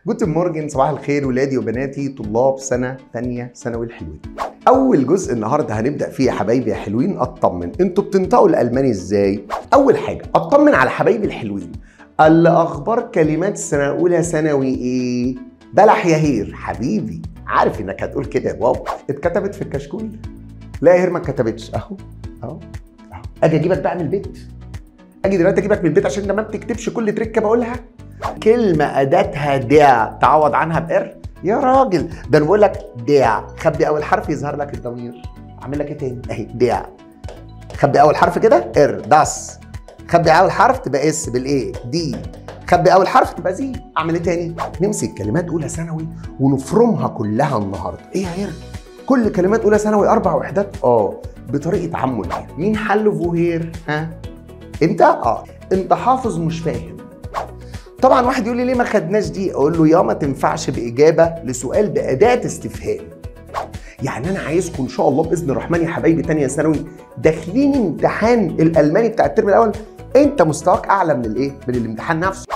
جوتن مورجن، صباح الخير ولادي وبناتي طلاب سنة تانية ثانوي الحلوين. أول جزء النهارده هنبدأ فيه يا حبايبي يا حلوين أطمن. أنتوا بتنطقوا الألماني إزاي؟ أول حاجة أطمن على حبايبي الحلوين. اللي أخبار كلمات سنة أولى ثانوي إيه؟ بلح يا هير حبيبي، عارف إنك هتقول كده. واو، اتكتبت في الكشكول؟ لا يا هير ما اتكتبتش. أهو أجي أجيبك بقى من البيت. أجي دلوقتي أجيبك من البيت عشان أنت ما بتكتبش كل تريكة بقولها. كلمة أداتها دع تعوض عنها بإر؟ يا راجل ده أنا بقول لك دع، خبي أول حرف يظهر لك الضمير. أعمل لك إيه تاني؟ أهي دع، خبي أول حرف كده إر داس، خبي أول حرف تبقى إس بالإيه دي، خبي أول حرف تبقى زي. أعمل إيه تاني؟ نمسك كلمات أولى ثانوي ونفرمها كلها النهارده. إيه يا هير؟ كل كلمات أولى ثانوي 4 وحدات؟ بطريقة عمو. مين حل فوهير؟ ها؟ أنت؟ أنت حافظ مش فاهم. طبعا واحد يقول لي ليه ما خدناش دي؟ اقول له يا ما تنفعش باجابه لسؤال باداه استفهام. يعني انا عايزكم ان شاء الله باذن الرحمن يا حبايبي تانية ثانوي داخلين امتحان الالماني بتاع الترم الاول انت مستواك اعلى من الايه؟ من الامتحان نفسه.